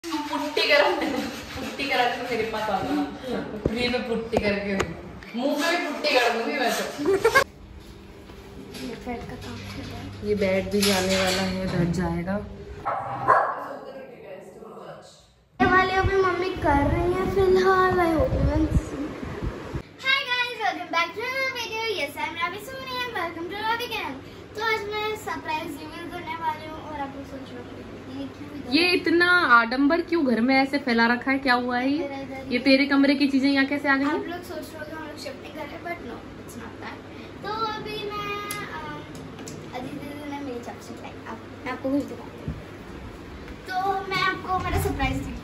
Putty करा तो मेरे पास आ जाना। ये मैं पुट्टी करके मुंह पे भी पुट्टी कर दूंगी मैं तो। ये बेड भी जाने वाला है, ढक जाएगा। वाले अभी मम्मी कर रही है फिलहाल। I hope you will see. Hi guys, welcome back to another video. Yes I am Ravi Sumani and welcome to Ravi channel. तो आज मैं सरप्राइज रिवील करने वाली हूं और आप लोग सोच रहे हो ये इतना आडंबर क्यों घर में ऐसे फैला रखा है, क्या हुआ है? ये तेरे कमरे की चीजें यहाँ कैसे आ गई? आप लोग सोच रहे हो कि हम लोग शिफ्टिंग कर रहे हैं, but no it's not that. तो अभी मैं अजीत दीदी ने मेरी चॉकलेट लाई, मैं आपको कुछ दिखाती हूँ। तो मैं आपको मेरा सरप्राइज दी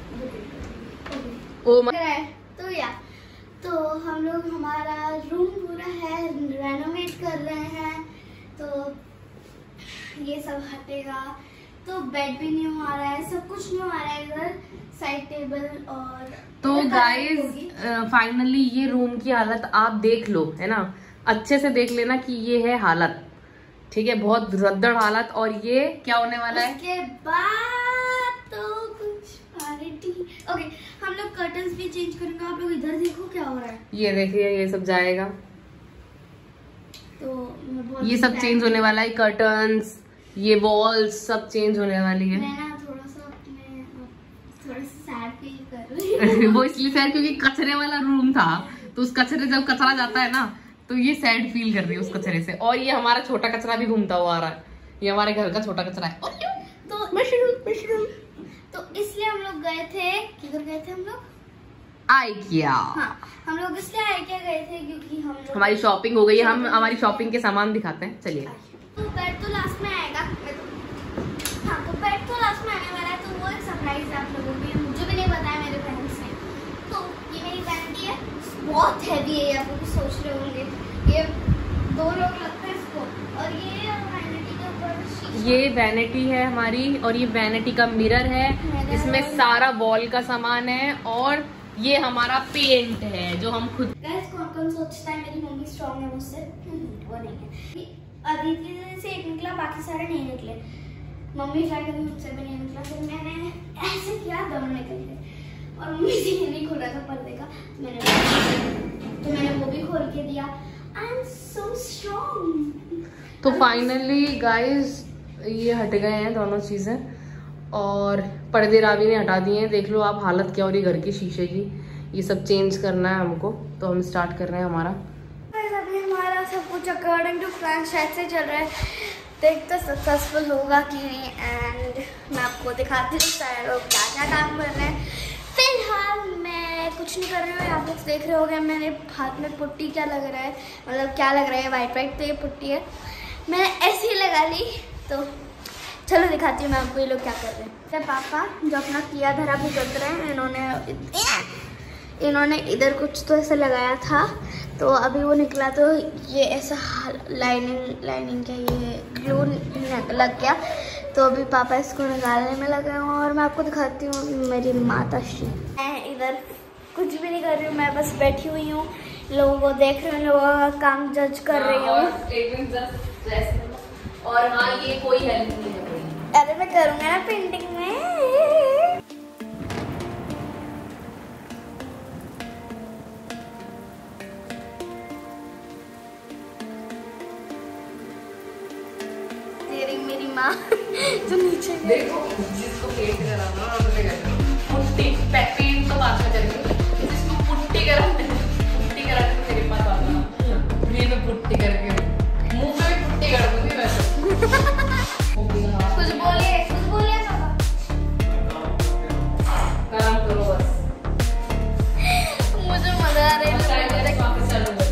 तो हम लोग हमारा रूम पूरा है रेनोवेट कर रहे हैं, तो ये सब हटेगा। तो बेड भी न्यू आ रहा है, सब कुछ न्यू आ रहा है इधर, साइड टेबल और तो गाइज फाइनली ये रूम की हालत आप देख लो, है ना, अच्छे से देख लेना कि ये है हालत, ठीक है, बहुत रद्दड़ हालत। और ये क्या होने वाला है उसके बाद तो कुछ वैनिटी। ओके, हम लोग कर्टन्स भी चेंज करेंगे। आप लोग इधर देखो क्या हो रहा है, ये देखिए, ये सब जाएगा, तो ये सब चेंज होने वाला है, कर्टन्स, ये वॉल्स सब चेंज होने वाली है। मैं ना थोड़ा सा सैड फील कर रही हूँ। वो इसलिए सैड क्योंकि कचरे वाला रूम था, तो उस कचरे, जब कचरा जाता है ना, तो ये सैड फील कर रही है उस कचरे से। और ये हमारा छोटा कचरा भी घूमता हुआ आ रहा है, ये हमारे घर का छोटा कचरा है। तो मशरूम तो इसलिए हम लोग गए थे, किधर गए थे हम लोग? IKEA। हाँ, हम लोग इसलिए IKEA गए थे क्योंकि हम लोग हमारी शॉपिंग हो गई है। हम हमारी शॉपिंग के सामान दिखाते हैं, चलिए। तो बेड तो लास्ट में आएगा। हाँ, तो बेड तो लास्ट में आने वाला है, तो वो एक सरप्राइज है आप लोगों के लिए, मुझे भी नहीं बताया मेरे पेरेंट्स ने। तो ये मेरी वैनिटी है, बहुत हैवी है, आप लोग सोच रहे होंगे ये 2 लोग लगते हैं इसको। और ये वैनिटी के ऊपर ये वैनिटी है हमारी, और ये वैनिटी का मिरर है, इसमें सारा वॉल का सामान है, और ये हमारा पेंट है जो हम खुद। गाइस, कौन सोचता है मेरी मम्मी स्ट्रांग है मुझसे? वो नहीं है। अदिति से एक निकला, बाकी सारे नहीं निकले। मम्मी ट्राई करी, मुझसे भी नहीं निकला। फिर मैंने ऐसे किया, दोनों निकल गए। और मम्मी से ये नहीं खोला था पर्दे का, तो मैंने वो भी खोल के दिया। I am so strong. तो फाइनली गाइस ये हट गए हैं दोनों चीजें, और पर्दे रावी ने हटा दिए हैं। देख लो आप हालत क्या हो रही है घर की, शीशे की। ये सब चेंज करना है हमको, तो हम स्टार्ट कर रहे हैं हमारा। अभी हमारा सब कुछ अकॉर्डिंग टू प्लान शायद से चल रहा है, देखते सक्सेसफुल होगा कि नहीं। एंड मैं आपको दिखाती हूँ सारे लोग क्या क्या काम कर रहे हैं। फिलहाल मैं कुछ नहीं कर रही हूँ, आप लोग देख रहे होंगे मेरे हाथ में पुट्टी क्या लग रहा है, मतलब क्या लग रहा है, वाइट। तो ये पुट्टी है, मैंने ऐसे ही लगा ली। तो चलो दिखाती हूँ मैं आपको ये लोग क्या कर रहे हैं। तो पापा जो अपना किया धरा भुगत रहे हैं, इन्होंने इधर कुछ तो ऐसा लगाया था, तो अभी वो निकला, तो ये ऐसा लाइनिंग क्या, ये ग्लू लग गया। तो अभी पापा इसको निकालने में लगे हैं, और मैं आपको दिखाती हूँ मेरी माता श्री। मैं इधर कुछ भी नहीं कर रही हूँ, मैं बस बैठी हुई हूँ, लोगों को देख रही हूँ, लोगों का काम जज कर रही हूँ। और हाँ, ये कोई हेल्प नहीं है। अरे मैं करूँगा ना पेंटिंग में। तेरी मेरी माँ जो नीचे देखो, जिसको पेंट कराना पुट्टी पेंट तो बात में करेंगे, जिसको पुट्टी करा मेरे पास आ जाना। ये मैं पुट्टी करके मुंह पे भी पुट्टी कर दूंगी मैं तो। कुछ बोलिए पापा। काम करो बस, मुझे मजा आ रहा है। वापस चलो बस।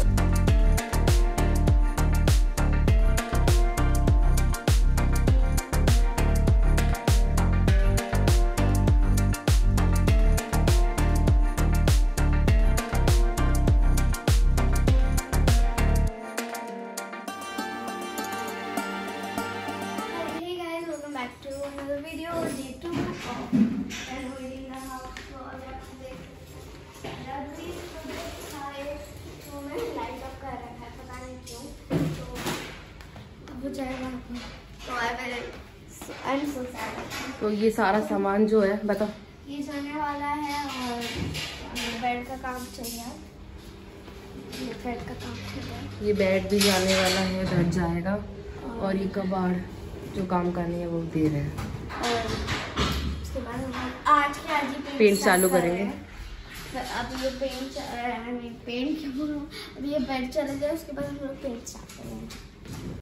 तो ये सारा सामान जो है, बताओ। ये जाने वाला है और बेड का काम चल रहा है। ये बेड का काम चल रहा है। ये बेड भी जाने वाला है, ढक जाएगा। और ये कबाड़ जो काम करनी है वो दे रहे हैं। और उसके बाद हम आज ही पेंट चालू करेंगे। अब ये पेंट क्या बोल रहा हूँ, अब ये बेड चला जाए उसके बाद हम लोग पेंट स्टार्ट करेंगे।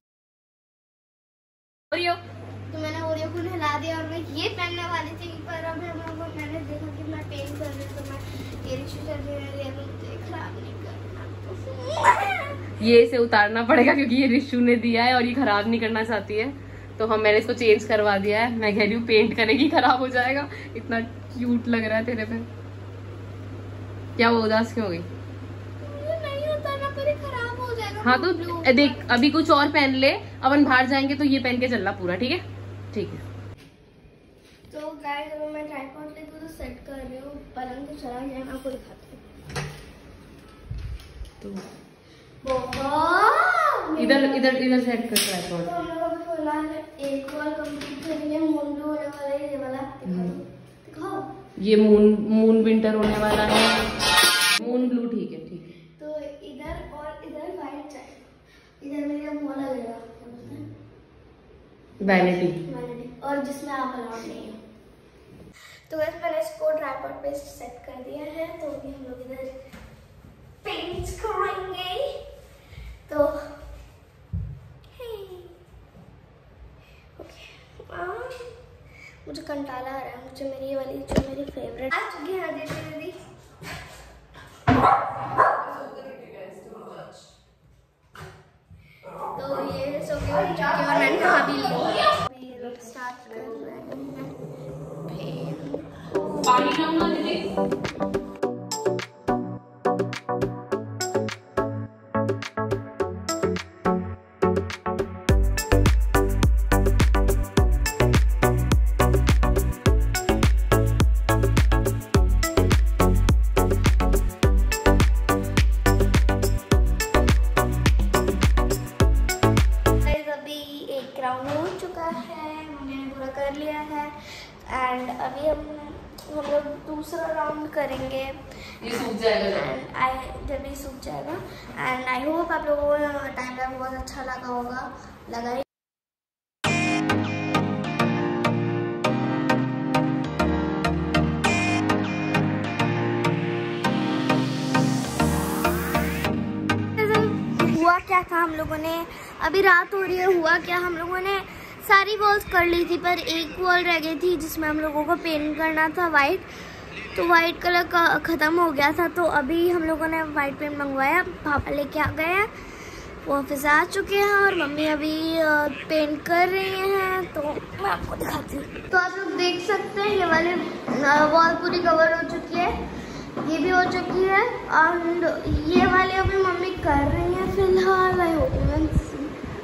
ओरियो तो मैंने ओरियो को नहला दिया और मैं ये पहनने वाली थी, पर अब मैंने देखा कि मैं पेंट कर रही हूँ तो मैं ये रिश्ते चल रही है, खराब नहीं करना। ये इसे उतारना पड़ेगा क्योंकि ये रिशु ने दिया है और ये खराब नहीं करना चाहती है, तो मैंने इसको चेंज करवा दिया है। मैं कह रही हूँ पेंट करेगी खराब हो जाएगा। इतना क्यूट लग रहा है तेरे पे। क्या वो उदास क्यों हो गई? नहीं उतारना, पर ये खराब हो जाएगा। हाँ तो देख अभी कुछ और पहन ले, अपन बाहर जाएंगे तो ये पहन के चलना पूरा, ठीक है? ठीक है। तो गाइस अब मैं ट्राइपॉड लेके तो सेट कर रही हूँ, पलंग तो चला गया, मैं आपको दिखाती हूँ। तो इधर सेट कर ट्राइपॉड। तो हम लोग फिलहाल एक और कंप्लीट करेंगे, मून ब्लू होने वाला है ये वाला। दिखाओ ये मून विंटर होने वाला है। मून ब्लू ठीक है, ठीक है। तो इधर और इधर वाइट चाहिए, इधर मेरा वो लगेगा वैनिटी, और जिसमें आप अलाउड नहीं हो। तो वैसे मैंने इसको ट्राइपॉड पे सेट कर दिया है, तो अभी हम लोग इधर पेंट करेंगे। तो मुझे कंटाला आ रहा है, मुझे मेरी ये वाली जो मेरी फेवरेट आ चुकी है दीदी। तो ये सो गई हो चुकी है और मैंने खा भी ली। ये लोग स्टार्ट कर रहे हैं पानी लाऊंगा दीदी। एंड अभी हम लोग दूसरा राउंड करेंगे। ये सूख जाएगा जब ये सूख जाएगा। एंड आई होप आप लोगों को टाइम लैप्स बहुत अच्छा लगा होगा। हुआ क्या था, हम लोगों ने अभी रात हो रही है, हुआ क्या हम लोगों ने सारी वॉल्स कर ली थी, पर एक वॉल रह गई थी जिसमें हम लोगों को पेंट करना था वाइट। तो वाइट कलर का ख़त्म हो गया था, तो अभी हम लोगों ने वाइट पेंट मंगवाया, पापा लेके आ गए हैं, वो ऑफिस आ चुके हैं और मम्मी अभी पेंट कर रही हैं। तो मैं आपको दिखाती हूँ। तो आप लोग देख सकते हैं ये वाले वॉल पूरी कवर हो चुकी है, ये भी हो चुकी है, और ये वाले अभी मम्मी कर रही हैं फिलहाल। I hope you can see.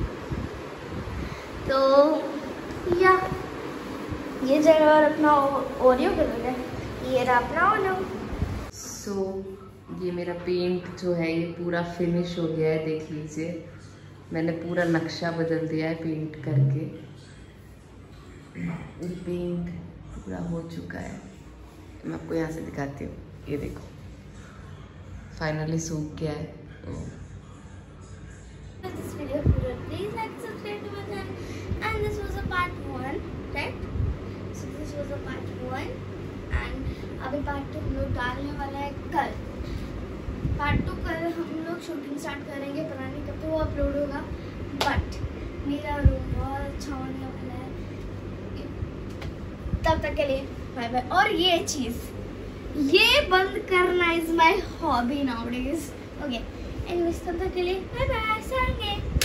तो या ये जगह और अपना ओरियो कर है, ये रहा अपना ओरियो। सो ये मेरा पेंट जो है ये पूरा फिनिश हो गया है, देख लीजिए। मैंने पूरा नक्शा बदल दिया है पेंट करके। ये पेंट पूरा हो चुका है, मैं आपको यहाँ से दिखाती हूँ। ये देखो फाइनली सूख गया है। This video, please like, subscribe to my channel, and this was a part 1, right? So this was a part 1, and अभी part 2 हम लोग डालने वाला है कल। part 2 कल हम लोग शूटिंग स्टार्ट करेंगे, पता नहीं कब तो वो अपलोड होगा, बट मेरा रूम बहुत अच्छा होने वाला है। तब तक के लिए बाय बाय। और ये चीज़ ये बंद करना is my hobby nowadays. Okay anyways, तब तक के लिए बाय बाय।